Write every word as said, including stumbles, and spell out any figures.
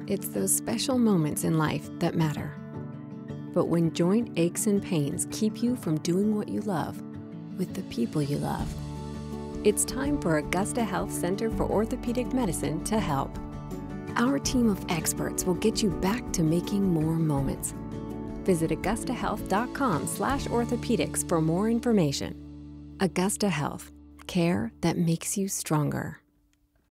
It's those special moments in life that matter. But when joint aches and pains keep you from doing what you love with the people you love, it's time for Augusta Health Center for Orthopedic Medicine to help. Our team of experts will get you back to making more moments. Visit augusta health dot com slash orthopedics for more information. Augusta Health, care that makes you stronger.